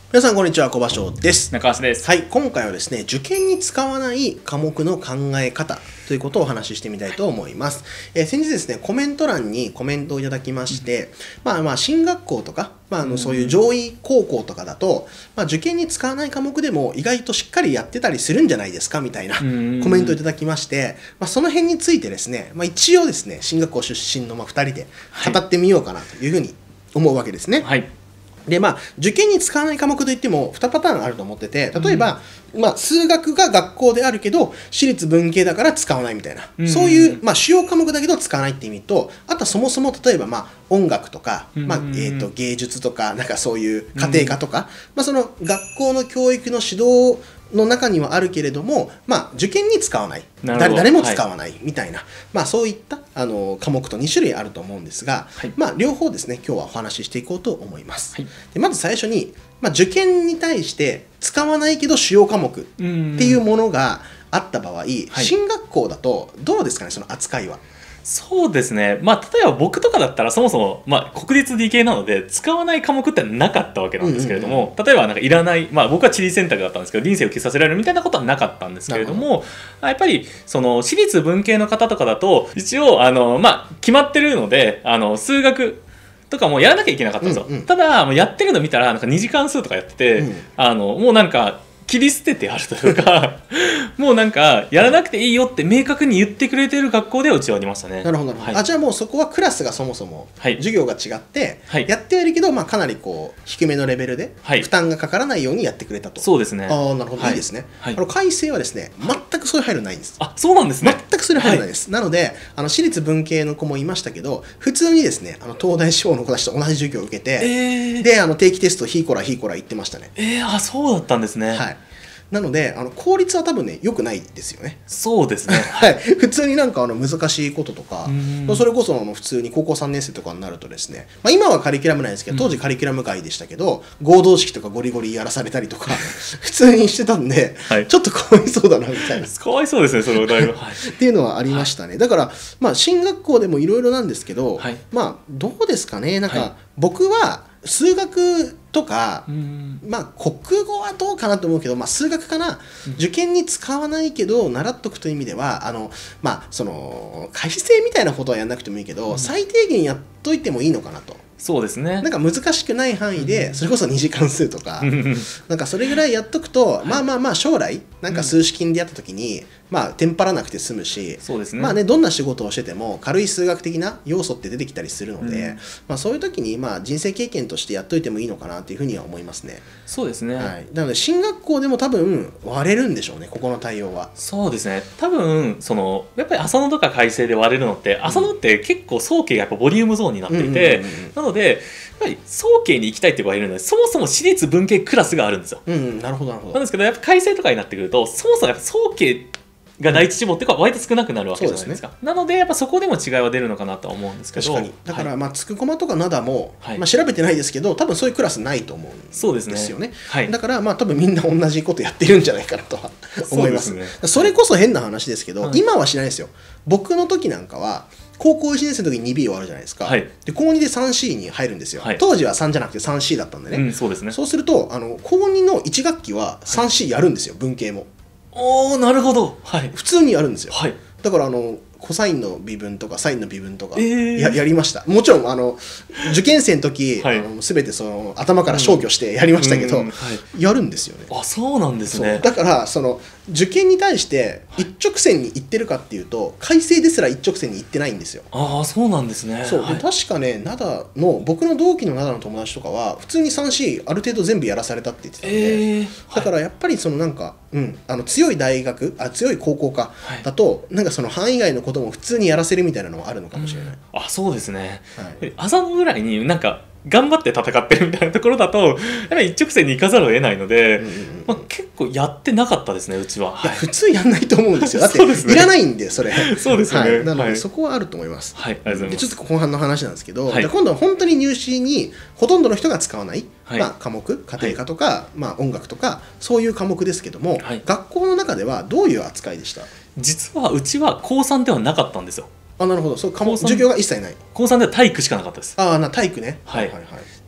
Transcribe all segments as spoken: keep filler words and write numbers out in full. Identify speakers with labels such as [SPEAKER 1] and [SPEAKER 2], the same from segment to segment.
[SPEAKER 1] 皆さんこんにちは、小場所です。
[SPEAKER 2] 中橋です。
[SPEAKER 1] はい、今回はですね、受験に使わない科目の考え方ということをお話ししてみたいと思います。えー、先日ですね、コメント欄にコメントをいただきまして、うん、まあまあ進学校とか、まあ、あのそういう上位高校とかだと、まあ、受験に使わない科目でも意外としっかりやってたりするんじゃないですかみたいなコメントをいただきまして、まあ、その辺についてですね、まあ、一応ですね、進学校出身のまあふたりで語ってみようかなというふうに思うわけですね。はい。でまあ、受験に使わない科目といってもにパターンあると思ってて、例えば、うん、まあ、数学が学校であるけど私立文系だから使わないみたいな、うん、そういう、まあ、主要科目だけど使わないって意味と、あとはそもそも例えば、まあ、音楽とか、まあえー、と芸術とか、なんかそういう家庭科とか、うん、まあ、その学校の教育の指導の中にはあるけれども、まあ、受験に使わない、誰, 誰も使わないみたいな、はい、まあ、そういったあの科目とに種類あると思うんですが、はい、まあ、両方ですね今日はお話ししていこうと思います。はい、でまず最初に、まあ、受験に対して使わないけど主要科目っていうものがあった場合、はい、進学校だとどうですかね、その扱いは。
[SPEAKER 2] そうですね、まあ、例えば僕とかだったらそもそも、まあ、国立理系なので使わない科目ってなかったわけなんですけれども、例えばなんかいらない、まあ、僕は地理選択だったんですけど人生を消させられるみたいなことはなかったんですけれども、やっぱりその私立文系の方とかだと一応あの、まあ、決まってるのであの数学とかもやらなきゃいけなかったんですよ。うんうん、ただもうやってるの見たらなんかに次関数とかやってて、うん、あのもうなんか切り捨ててあるというかもうなんかやらなくていいよって明確に言ってくれてる学校ではうちはありましたね。
[SPEAKER 1] なるほど、はい、あじゃあもうそこはクラスがそもそも授業が違って、はい、やってはいるけど、まあ、かなりこう低めのレベルで負担がかからないようにやってくれたと。
[SPEAKER 2] そうですね。
[SPEAKER 1] ああなるほど、はい、いいですね。はい、あの改正はですね全くそういう配慮ないんです。
[SPEAKER 2] あそうなんですね。
[SPEAKER 1] 全くそういう配慮ないです。はい、なのであの私立文系の子もいましたけど普通にですねあの東大志望の子たちと同じ授業を受けて、えー、であの定期テストヒーコラヒーコラ言ってましたね。
[SPEAKER 2] えー、あそうだったんですね。
[SPEAKER 1] はい。なのであの効率は多分ね良くないですよね。
[SPEAKER 2] そうですね。
[SPEAKER 1] はい、普通になんかあの難しいこととか、それこそあの普通に高校さんねん生とかになるとですね、まあ、今はカリキュラムないですけど当時カリキュラム外でしたけど、うん、合同式とかゴリゴリやらされたりとか普通にしてたんで、はい、ちょっとかわいそうだなみたいな。
[SPEAKER 2] かわいそうですねそのお題は。はい、
[SPEAKER 1] っていうのはありましたね。だからまあ進学校でもいろいろなんですけど、はい、まあどうですかね、なんか僕は数学とか、まあ国語はどうかなと思うけど、まあ、数学かな、うん、受験に使わないけど習っとくという意味ではあの、まあ、その改正みたいなことはやらなくてもいいけど、うん、最低限やっといてもいいのかなと。
[SPEAKER 2] そうですね。
[SPEAKER 1] なんか難しくない範囲でそれこそ二次関数とかなんかそれぐらいやっとくとまあまあまあ将来なんか数式に出会った時にまあテンパらなくて済むし、そうですね、まあねどんな仕事をしてても軽い数学的な要素って出てきたりするので、うん、まあそういう時にまあ人生経験としてやっといてもいいのかなというふうには思いますね。
[SPEAKER 2] そうですね。
[SPEAKER 1] はい、なので進学校でも多分割れるんでしょうね、ここの対応は。
[SPEAKER 2] そうですね。多分そのやっぱり浅野とか改正で割れるのって、うん、浅野って結構早慶がやっぱボリュームゾーンになっていて、なのでやっぱり早慶に行きたいっていう場合いるので、そもそも私立文系クラスがあるんですよ。
[SPEAKER 1] うん、なるほどなるほど。
[SPEAKER 2] なんですけどやっぱ改正とかになってくるとそもそもやっぱ早慶が第一志望っていうか割と少なくなるわけじゃないですか。なのでやっぱそこでも違いは出るのかなとは思うんですけど。
[SPEAKER 1] 確かに。だから、はい、まあつくこまとかなだも、はい、まあ調べてないですけど多分そういうクラスないと思うんですよね。そうですね。はい、だからまあ多分みんな同じことやってるんじゃないかなとは思います。そうですね。それこそ変な話ですけど、はい、今はしないですよ。僕の時なんかは高校いちねん生の時に にビー 終わるじゃないですか。はい、で高にで スリーシー に入るんですよ。はい、当時はさんじゃなくて スリーシー だったんでね。うん、そうですね。そうするとあの高にのいち学期は スリーシー やるんですよ、文系も。
[SPEAKER 2] おーなるほど、はい、
[SPEAKER 1] 普通にやるんですよ。はい、だからあのコサインの微分とかサインの微分とか や,、えー、やりました。もちろんあの受験生の時、はい、あの全てその頭から消去してやりましたけど、うんうんはい、やるんですよね。
[SPEAKER 2] あそうなんですね。
[SPEAKER 1] だからその受験に対して一直線に行ってるかっていうと改正ですら一直線に行ってないんですよ。
[SPEAKER 2] ああそうなんですね。
[SPEAKER 1] そうで、はい、確かね灘の僕の同期の灘の友達とかは普通に スリーシー ある程度全部やらされたって言ってたんで、えー、だからやっぱりそのなんか、うん、あの強い大学あ強い高校か、はい、だとなんかその範囲外のことも普通にやらせるみたいなのはあるのかもしれない。うん、あ
[SPEAKER 2] そうですね。はい、浅野ぐらいになんか頑張って戦ってるみたいなところだとやっぱり一直線に行かざるを得ないので、うんうんうんまあ、結構やってなかったですねうちは。
[SPEAKER 1] いや普通やんないと思うんですよ。だっていらないんでそれ。そうですよね。はい、なのでそこはあると思います。はい、ありがとうございます。でちょっと後半の話なんですけど、はい、じゃ今度は本当に入試にほとんどの人が使わない、はいまあ、科目家庭科とか、はいまあ、音楽とかそういう科目ですけども、はい、学校の中ではどういう扱いでした？
[SPEAKER 2] 実はうちは高さんではなかったんですよ。
[SPEAKER 1] あなるほど。そう科目授業が一切ない。
[SPEAKER 2] 高さんでは体育しかなかったです。
[SPEAKER 1] ああな体育ね。
[SPEAKER 2] はい、はいはいはい、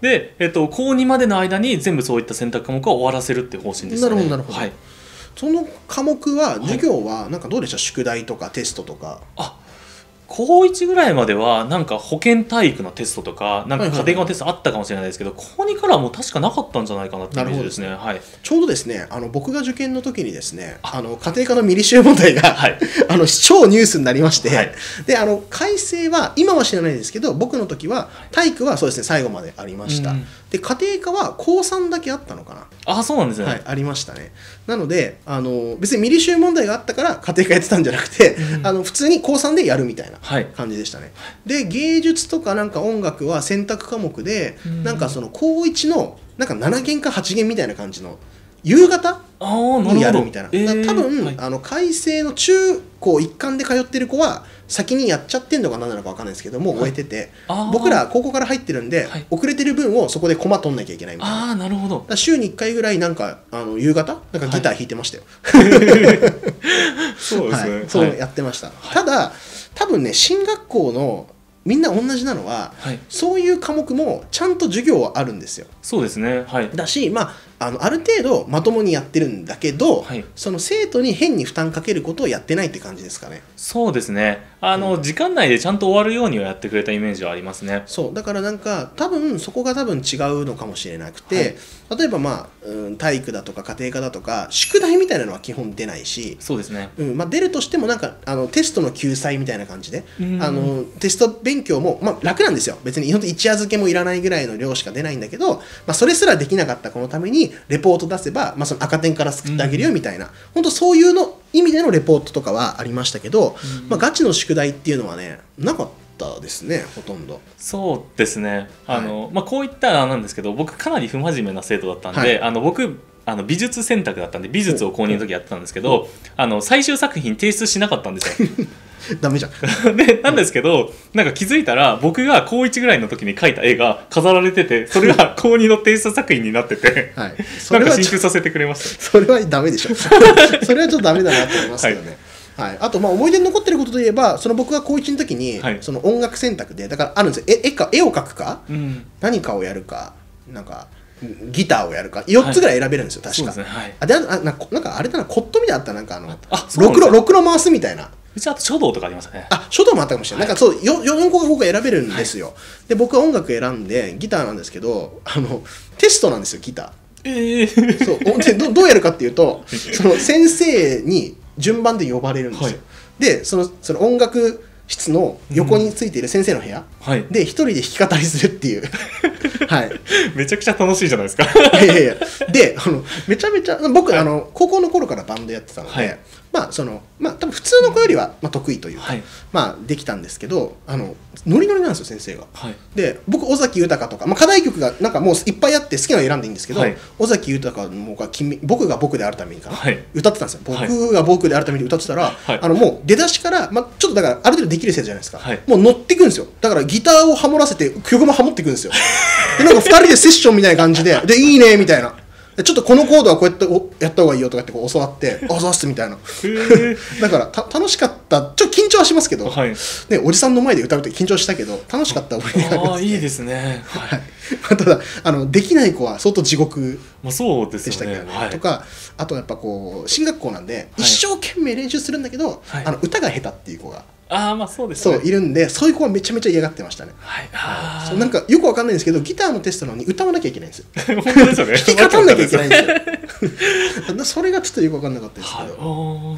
[SPEAKER 2] で、えっと、高にまでの間に全部そういった選択科目は終わらせるっていう方針でしたね。
[SPEAKER 1] なるほどなるほど、
[SPEAKER 2] はい、
[SPEAKER 1] その科目は授業はなんかどうでした、宿題とかテストとか。
[SPEAKER 2] あ、高いちぐらいまではなんか保健体育のテストとかなんか家庭科のテストあったかもしれないですけど、高にからはもう確かなかったんじゃないかなってイメージですね。はい、
[SPEAKER 1] ちょうどですね、あの僕が受験の時にですね、あの家庭科のミリ集問題が、
[SPEAKER 2] はい、
[SPEAKER 1] あの超ニュースになりまして、
[SPEAKER 2] はい、
[SPEAKER 1] であの改正は今は知らないですけど、僕の時は体育はそうですね最後までありました。うん、で家庭科は高さんだけあったのかな。
[SPEAKER 2] あ、そうなんですね。
[SPEAKER 1] はい、ありましたね。なのであの別にミリ集問題があったから家庭科やってたんじゃなくて、うん、あの普通に高さんでやるみたいな感じでしたね。はい、で芸術とかなんか音楽は選択科目で、うん、なんかその高いちのなんかなな限かはち限みたいな感じの夕方にやるみたいな。えー、多分、はい、あの改正の中高一貫で通ってる子は先にやっちゃってんのか何なのか分かんないですけども、はい、終えてて、僕ら高校から入ってるんで、はい、遅れてる分をそこでコマ取んなきゃいけないみたいな。
[SPEAKER 2] あ、なるほど。
[SPEAKER 1] だ週にいっかいぐらいなんかあの夕方なんかギター弾いてましたよ。
[SPEAKER 2] はい、そうですね。はい、
[SPEAKER 1] そうやってました。はい、ただ多分ね進学校のみんな同じなのは、はい、そういう科目もちゃんと授業はあるんですよ。
[SPEAKER 2] そうですね。はい、
[SPEAKER 1] だし、まああのある程度まともにやってるんだけど、はい、その生徒に変に負担かけることをやってないって感じですかね。
[SPEAKER 2] そうですね。あの、うん、時間内でちゃんと終わるようにはやってくれたイメージはありますね。
[SPEAKER 1] そうだからなんか多分そこが多分違うのかもしれなくて、はい、例えばまあ、うん、体育だとか家庭科だとか宿題みたいなのは基本出ないし、
[SPEAKER 2] そうですね。
[SPEAKER 1] うん、まあ、出るとしてもなんかあのテストの救済みたいな感じで、あのテスト勉強も、まあ、楽なんですよ。別に本当一夜漬けもいらないぐらいの量しか出ないんだけど、まあ、それすらできなかった子のためにレポート出せば、まあ、その赤点から救ってあげるよみたいな、うん、本当そういうの意味でのレポートとかはありましたけど、うん、まあ、ガチの宿題っていうのはねなかったですね、ほとんど。
[SPEAKER 2] そうですね。あの、はい、まあ、こういったらなんですけど、僕かなり不真面目な生徒だったんで、はい、あの僕あの美術選択だったんで美術を公認の時やってたんですけど、あの最終作品提出しなかったんですよ。
[SPEAKER 1] ダメじゃん。
[SPEAKER 2] でなんですけど、なんか気づいたら僕が高いちぐらいの時に描いた絵が飾られてて、それが高にの提出作品になってて、はい、それはなんか進級させてくれました。
[SPEAKER 1] それはダメでしょ。それはちょっとダメだなと思いますけどね。はいはい、あとまあ思い出に残ってることといえば、その僕が高いちの時に、はい、その音楽選択でだからあるんですよ。絵、絵か絵を描くか、うん、何かをやるか、なんかギターをやるかよっつぐらい選べるんですよ、はい、確か。そうですね。はい、あであなんかなんかあれだな、コットみたいなのあった、なんかあのあろくろろくろ回すみたいな。
[SPEAKER 2] うちあと書道とかありますね。あ、
[SPEAKER 1] 書道もあったかもしれない。はい、なんかそうよよんこがごこ選べるんですよ。はい、で僕は音楽選んでギターなんですけど、あのテストなんですよギター。えー、そうで ど, どうやるかっていうと、その先生に順番で呼ばれるんですよ。はい、でそのその音楽室の横についている先生の部屋、うんはい、で一人で弾き語りするっていう。はい、
[SPEAKER 2] めちゃくちゃ楽しいじゃないですか。
[SPEAKER 1] いやいやであのめちゃめちゃ僕、はい、あの高校の頃からバンドやってたので、はい、まあそのまあ多分普通の子よりは、まあ、得意というか、はい、まあできたんですけど、あのノリノリなんですよ先生が。はい、で僕尾崎豊とか、まあ、課題曲がなんかもういっぱいあって好きなの選んでいいんですけど、はい、尾崎豊のが君僕が僕であるためにかな、はい、歌ってたんですよ。僕が僕であるために歌ってたら、はい、あのもう出だしから、まあ、ちょっとだからある程度できる生徒じゃないですか、はい、もう乗っていくんですよ。だからギターをハモらせて曲もハモっていくんですよ。でなんかふたりでセッションみたいな感じで、でいいねみたいな。ちょっとこのコードはこうやってやった方がいいよとかってこう教わってあざっすみたいな。だからた楽しかった。ちょっと緊張はしますけど、はい、ね、おじさんの前で歌うと緊張したけど楽しかった思い出があります、ね。あ
[SPEAKER 2] いいですね。はい、
[SPEAKER 1] ただあのできない子は相当地獄で
[SPEAKER 2] したけどね。
[SPEAKER 1] はい、とかあとやっぱこう進学校なんで、はい、一生懸命練習するんだけど、はい、あの歌が下手っていう子が。
[SPEAKER 2] あまあそうですね、
[SPEAKER 1] そういるんで、そういう子はめちゃめちゃ嫌がってましたね。はい、あそうなんかよくわかんないんですけど、ギターのテストなのに歌わなきゃいけないんですよ。本当ですよね。弾き語んなきゃいけないんですよ。それがちょっとよくわかんなかったですけど、はい、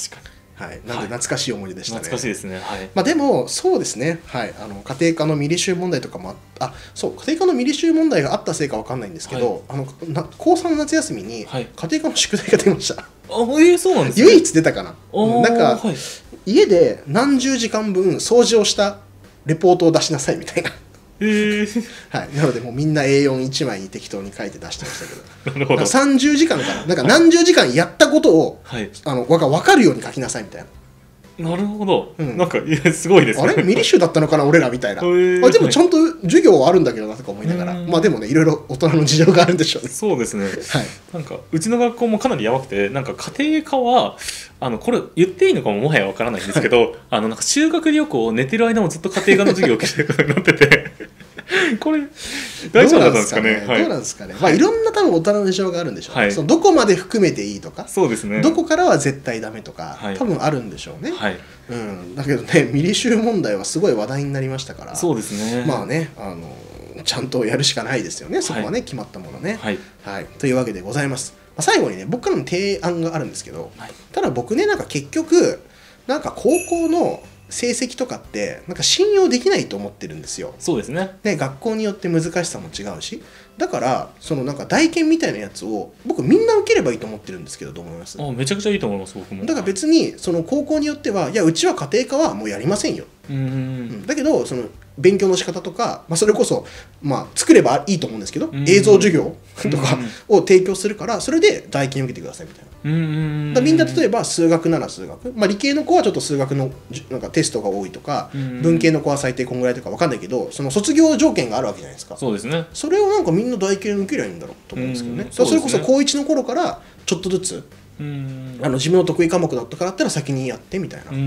[SPEAKER 1] 確かに。はい、なんで懐かしい思い出でしたね。
[SPEAKER 2] 懐かしいですね。はい。
[SPEAKER 1] まあでもそうですね。はい、あの家庭科のミリ集問題とかも あ, あそう家庭科のミリ集問題があったせいかわかんないんですけど、はい、あのな高さんの夏休みに家庭科の宿題が出ました。はい、
[SPEAKER 2] あ、えー、そうなんですね。
[SPEAKER 1] 唯一出たかな。なんか、はい、家で何十時間分掃除をしたレポートを出しなさいみたいな。えーはい、なのでもうみんな エーよんいち 枚に適当に書いて出してましたけど、なるほど。さんじゅうじかんかな、なんか何十時間やったことを、はい、あの分かるように書きなさいみたいな。
[SPEAKER 2] なるほど、うん、なんかいやすごいですね。
[SPEAKER 1] あれミリ集だったのかな俺らみたいな。あでもちゃんと授業はあるんだけどなとか思いながら、まあでもねいろいろ大人の事情があるんでしょうね。
[SPEAKER 2] そうですね、はい、なんかうちの学校もかなりやばくて、なんか家庭科はあのこれ言っていいのかももはやわからないんですけど、はい、あのなんか修学旅行を寝てる間もずっと家庭科の授業を受けてることになっててこれ大丈夫だったんですかね。
[SPEAKER 1] どうなんですかね。まあいろんな多分大人の事情があるんでしょうね。
[SPEAKER 2] はい、
[SPEAKER 1] そのどこまで含めていいとか、
[SPEAKER 2] そうですね、
[SPEAKER 1] どこからは絶対ダメとか、
[SPEAKER 2] はい、
[SPEAKER 1] 多分あるんでしょうね。
[SPEAKER 2] はい、
[SPEAKER 1] うん、だけどね、ミリ集問題はすごい話題になりましたから、
[SPEAKER 2] そうですね。
[SPEAKER 1] まあね、あのちゃんとやるしかないですよね、そこはね、はい、決まったものね、
[SPEAKER 2] はい
[SPEAKER 1] はい。というわけでございます。まあ、最後にね、僕からの提案があるんですけど、はい、ただ僕ね、なんか結局、なんか高校の成績とかってなんか信用できないと思ってるんですよ。
[SPEAKER 2] そうですね。
[SPEAKER 1] で、学校によって難しさも違うし、だからそのなんか大検みたいなやつを僕みんな受ければいいと思ってるんですけど、どう思います？
[SPEAKER 2] あ、めちゃくちゃいいと思います。僕も。
[SPEAKER 1] だから別にその高校によっては、いやうちは家庭科はもうやりませんよ。
[SPEAKER 2] うんうん、
[SPEAKER 1] だけどその勉強の仕方とか、まあ、それこそ、まあ、作ればいいと思うんですけど、
[SPEAKER 2] うん、
[SPEAKER 1] 映像授業とかを提供するから、それで大検受けてくださいみたいな。
[SPEAKER 2] うん、
[SPEAKER 1] だみんな例えば数学なら数学、まあ、理系の子はちょっと数学のなんかテストが多いとか、うん、文系の子は最低こんぐらいとか分かんないけど、その卒業条件があるわけじゃないですか。
[SPEAKER 2] そうですね。
[SPEAKER 1] それをなんかみんな大検受けりゃいいんだろうと思うんですけどね。うん、それこそ高いちの頃からちょっとずつ、うん、あの自分の得意科目だったからだったら先にやってみたいな、うん、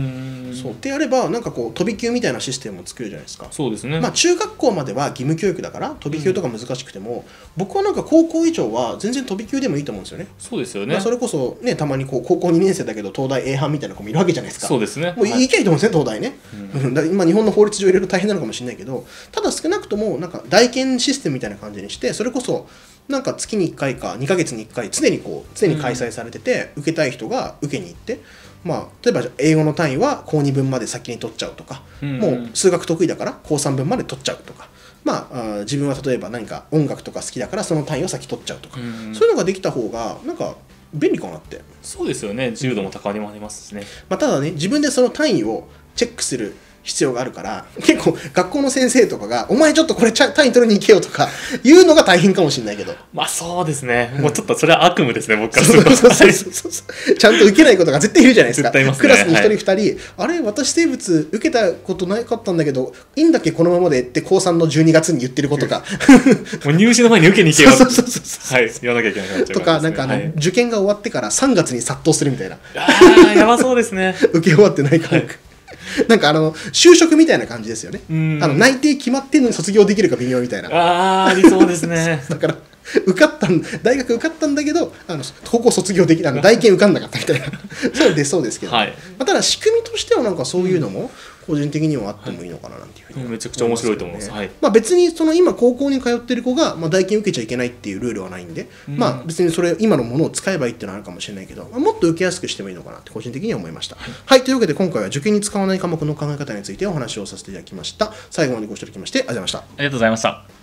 [SPEAKER 1] そうってやればなんかこう飛び級みたいなシステムを作るじゃないですか。
[SPEAKER 2] そうですね。
[SPEAKER 1] まあ中学校までは義務教育だから飛び級とか難しくても、うん、僕はなんか高校以上は全然飛び級でもいいと思うんですよね。
[SPEAKER 2] そうですよね。
[SPEAKER 1] まあ、それこそね、たまにこう高校にねん生だけど東大 A 班みたいな子もいるわけじゃないですか。
[SPEAKER 2] そうですね。
[SPEAKER 1] もういいきゃいいと思うんですね、東大ね、うん、だ今日本の法律上入れると大変なのかもしれないけど、ただ少なくともなんか大検システムみたいな感じにして、それこそなんか月にいっかいかにかげつにいっかい常にこう常に開催されてて、うん、受けたい人が受けに行って、まあ、例えば英語の単位は高にぶんまで先に取っちゃうとか、うん、もう数学得意だから高さんぶんまで取っちゃうとか、まあ、あ自分は例えば何か音楽とか好きだからその単位を先取っちゃうとか、うん、そういうのができた方がなんか便利かなって。
[SPEAKER 2] そうですよね。自由度も高まりますしね、
[SPEAKER 1] まあ、ただね、自分でその単位をチェックする必要があるから、結構学校の先生とかがお前ちょっとこれ単位取りに行けよとか言うのが大変かもしれないけど、
[SPEAKER 2] まあそうですね、もうちょっとそれは悪夢ですね、僕からす
[SPEAKER 1] ると。
[SPEAKER 2] ると
[SPEAKER 1] ちゃんと受けないことが絶対いるじゃないですか。
[SPEAKER 2] 絶対いますね。
[SPEAKER 1] クラスにひとりふたり、はい、あれ私生物受けたことなかったんだけどいいんだっけこのままでって高さんのじゅうにがつに言ってる子とか
[SPEAKER 2] もう入試の前に受けに行けよ
[SPEAKER 1] そうそうそうそう、
[SPEAKER 2] はい、言わなきゃいけなくなっちゃう、ね、
[SPEAKER 1] とか、なんかあの、はい、受験が終わってからさんがつに殺到するみたいな。
[SPEAKER 2] ああやばそうですね
[SPEAKER 1] 受け終わってない科目、はい、なんかあの就職みたいな感じですよね。あの内定決まってんのに卒業できるか微妙みたいな。
[SPEAKER 2] あーありそうですね
[SPEAKER 1] だから受かったん大学受かったんだけどあの高校卒業できあの大検受かんなかったみたいなそういうの出そうですけど、はい、まあ、ただ仕組みとしてはなんかそういうのも個人的にはあってもいいのかななんていうふうに、
[SPEAKER 2] はい、めちゃくちゃ面白いと思います、はい、
[SPEAKER 1] まあ、別にその今高校に通ってる子が、まあ、大検受けちゃいけないっていうルールはないんで、うん、まあ別にそれ今のものを使えばいいっていうのはあるかもしれないけど、まあ、もっと受けやすくしてもいいのかなって個人的には思いました。はい、はい、というわけで今回は受験に使わない科目の考え方についてお話をさせていただきました。最後までご視聴いただきましてありがとうございました。
[SPEAKER 2] ありがとうございました。